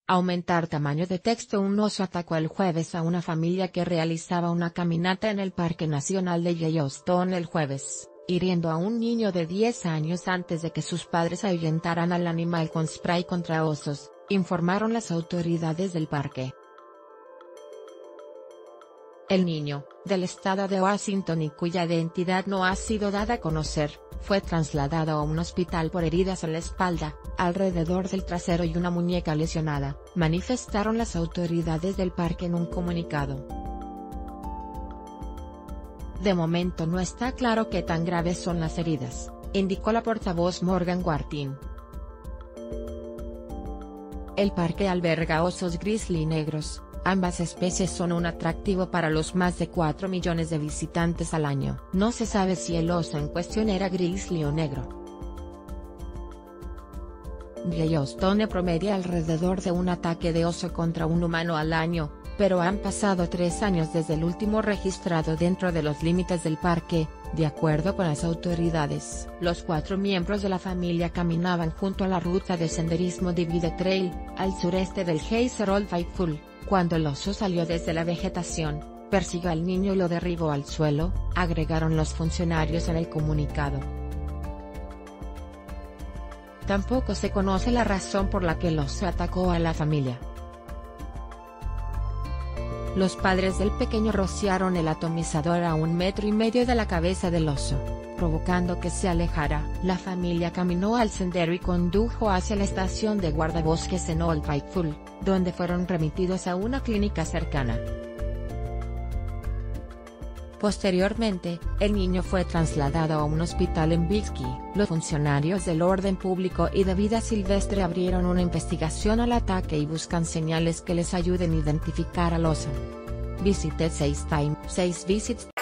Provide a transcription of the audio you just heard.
Aumentar tamaño de texto. Un oso atacó el jueves a una familia que realizaba una caminata en el Parque Nacional de Yellowstone el jueves, hiriendo a un niño de 10 años antes de que sus padres ahuyentaran al animal con spray contra osos, informaron las autoridades del parque. El niño, del estado de Washington y cuya identidad no ha sido dada a conocer, fue trasladado a un hospital por heridas en la espalda, alrededor del trasero y una muñeca lesionada, manifestaron las autoridades del parque en un comunicado. De momento no está claro qué tan graves son las heridas, indicó la portavoz Morgan Wartin. El parque alberga osos grizzly negros. Ambas especies son un atractivo para los más de 4 millones de visitantes al año. No se sabe si el oso en cuestión era grizzly o negro. Yellowstone promedia alrededor de un ataque de oso contra un humano al año, pero han pasado 3 años desde el último registrado dentro de los límites del parque, de acuerdo con las autoridades. Los 4 miembros de la familia caminaban junto a la ruta de senderismo Divide Trail, al sureste del Geyser Old Faithful, cuando el oso salió desde la vegetación, persiguió al niño y lo derribó al suelo, agregaron los funcionarios en el comunicado. Tampoco se conoce la razón por la que el oso atacó a la familia. Los padres del pequeño rociaron el atomizador a 1,5 metros de la cabeza del oso, provocando que se alejara. La familia caminó al sendero y condujo hacia la estación de guardabosques en Old Faithful, donde fueron remitidos a una clínica cercana. Posteriormente, el niño fue trasladado a un hospital en Bixby. Los funcionarios del orden público y de vida silvestre abrieron una investigación al ataque y buscan señales que les ayuden a identificar al oso. Visited 6 visits